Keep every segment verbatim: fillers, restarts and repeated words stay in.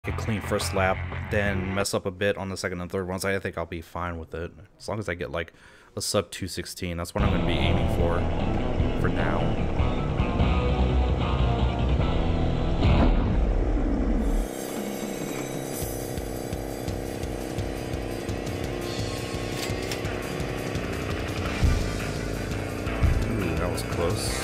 a clean first lap, then mess up a bit on the second and third ones, I think I'll be fine with it. As long as I get like a sub two sixteen, that's what I'm going to be aiming for, for now. Ooh, that was close.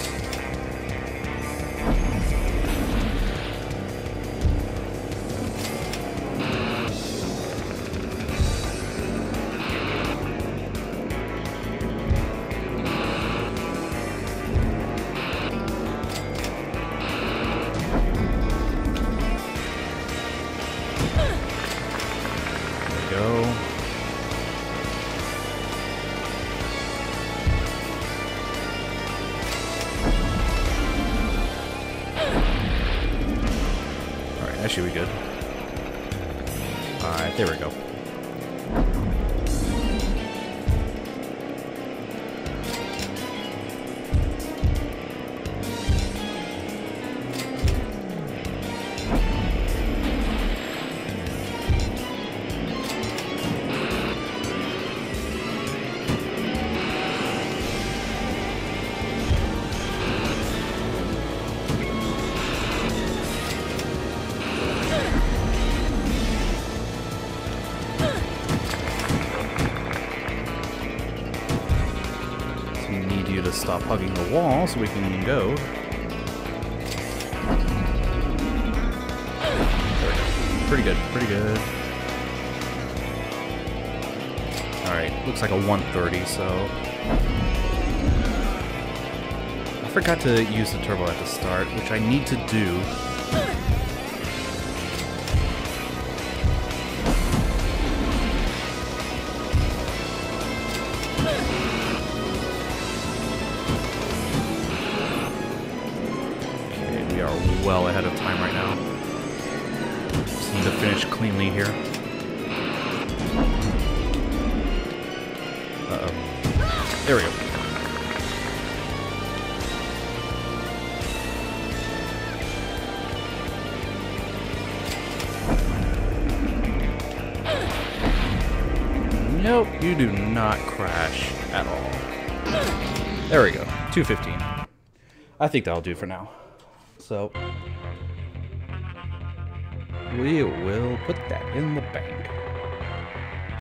That should be good. Alright, there we go. To stop hugging the wall so we can go. There we go. Pretty good, pretty good. Alright, looks like a one thirty, so... I forgot to use the turbo at the start, which I need to do. Well ahead of time right now. Just need to finish cleanly here. Uh-oh. There we go. Nope, you do not crash at all. There we go. two fifteen. I think that'll do for now. So, we will put that in the bank.